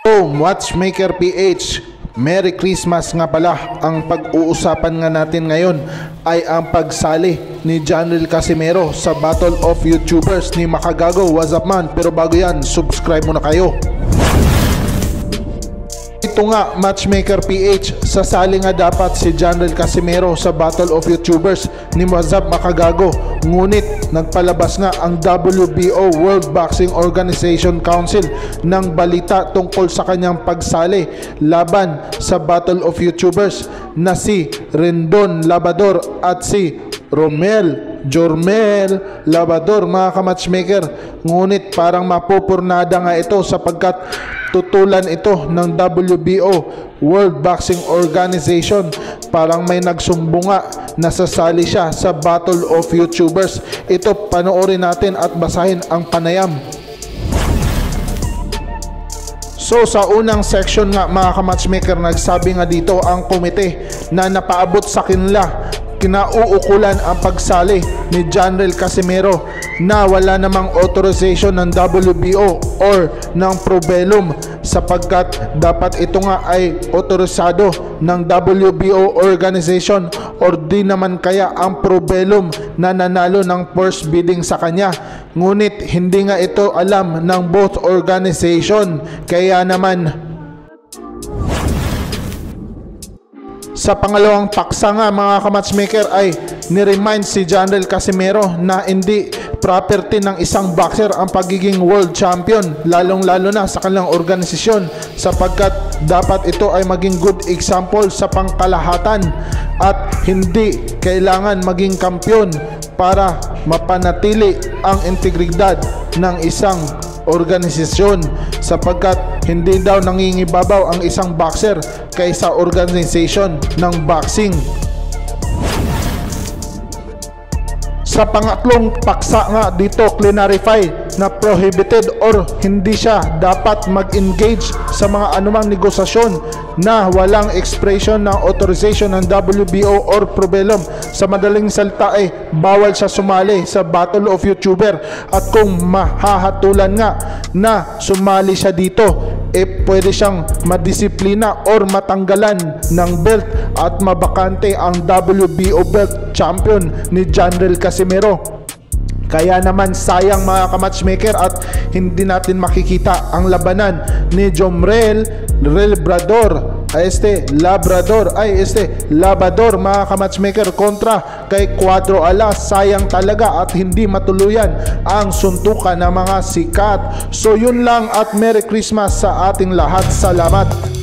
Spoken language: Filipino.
Matchmaker PH, Merry Christmas nga pala. Ang pag-uusapan nga natin ngayon ay ang pagsali ni Jonrel Casimero sa Battle of YouTubers ni Makagago. What's up man? Pero bago yan, subscribe muna kayo. Ito nga, Matchmaker PH, sasali nga dapat si Jonrel Casimero sa Battle of YouTubers ni Makagago. Ngunit nagpalabas nga ang WBO World Boxing Organization Council ng balita tungkol sa kanyang pagsali laban sa Battle of YouTubers na si Rendon Labrador at si Romel Jormel Labrador, mga ka-matchmaker. Ngunit parang mapupurnada nga ito sapagkat tutulan ito ng WBO World Boxing Organization. Parang may nagsumbunga na sasali siya sa Battle of YouTubers. Ito, panoorin natin at basahin ang panayam. So sa unang section nga, mga ka-matchmaker, nagsabi nga dito ang komite na napaabot sa kanila, kinauukulan ang pagsali ni Jonrel Casimero na wala namang authorization ng WBO or ng Probellum, sapagkat dapat ito nga ay autorisado ng WBO organization or di naman kaya ang Probellum na nanalo ng first bidding sa kanya. Ngunit hindi nga ito alam ng both organization, kaya naman sa pangalawang paksa nga, mga ka-matchmaker, ay ni-remind si Jonrel Casimero na hindi property ng isang boxer ang pagiging world champion, lalong-lalo na sa kanilang organisasyon, sapagkat dapat ito ay maging good example sa pangkalahatan at hindi kailangan maging kampiyon para mapanatili ang integridad ng isang organisasyon, sapagkat hindi daw nangingibabaw ang isang boxer kaysa organization ng boxing. Sa pangatlong paksa nga dito, clarify na prohibited or hindi siya dapat mag-engage sa mga anumang negosasyon na walang expression ng authorization ng WBO or Probellum. Sa madaling salita ay bawal siya sumali sa Battle of YouTuber, at kung mahahatulan nga na sumali siya dito, pwede siyang madisiplina or matanggalan ng belt at mabakante ang WBO belt champion ni Jonrel Casimero. Kaya naman sayang, mga ka-matchmaker, at hindi natin makikita ang labanan ni Jormel Labrador, mga ka-matchmaker, kontra kay Cuadro Alas. Sayang talaga at hindi matuluyan ang suntukan ng mga sikat. So yun lang at Merry Christmas sa ating lahat. Salamat.